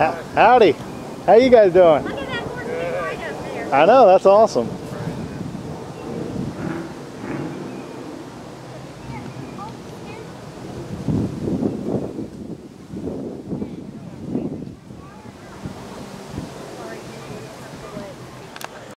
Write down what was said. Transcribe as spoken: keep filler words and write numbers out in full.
Howdy. How you guys doing? Look at that horse right up there. I know, that's awesome.